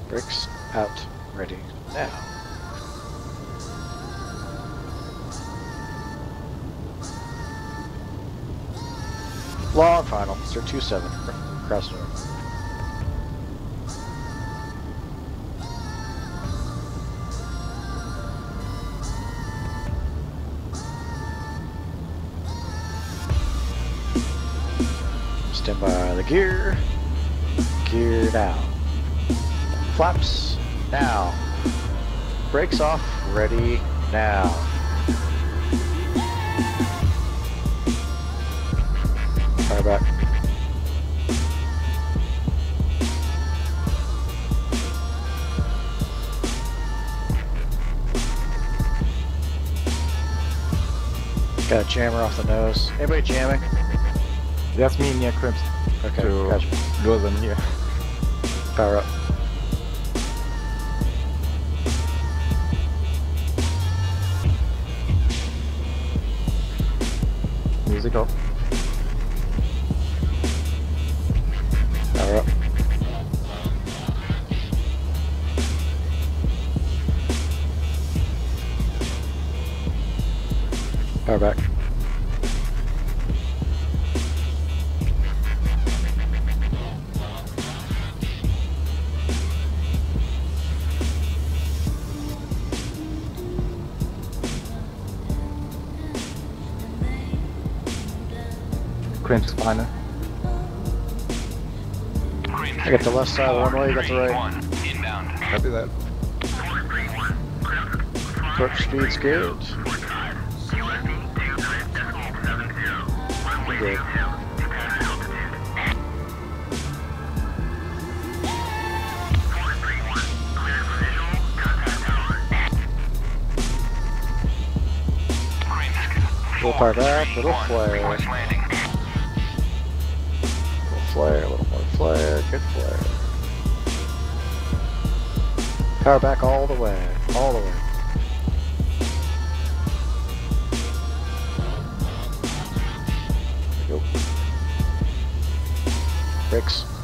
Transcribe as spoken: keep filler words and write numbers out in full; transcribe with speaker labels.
Speaker 1: Brakes out. Ready now. Long final. Sir two seven. Cross north. Stand by the gear. Gear down. Flaps now. Brakes off. Ready now. Fire back. Got a jammer off the nose. Anybody jamming?
Speaker 2: That's me near Crimson.
Speaker 1: Okay,
Speaker 2: to
Speaker 1: gotcha.
Speaker 2: lure them here.
Speaker 1: Power up.
Speaker 2: Music off.
Speaker 1: Power up. Power back.
Speaker 2: Crimson spiner.
Speaker 1: I got the left side of the runway, you got the right.
Speaker 2: Copy that.
Speaker 1: Torque speed's good. Good. Little power back, little flare. Little flare, a little more flare, good flare. Power back all the way, all the way. There we go. Brakes.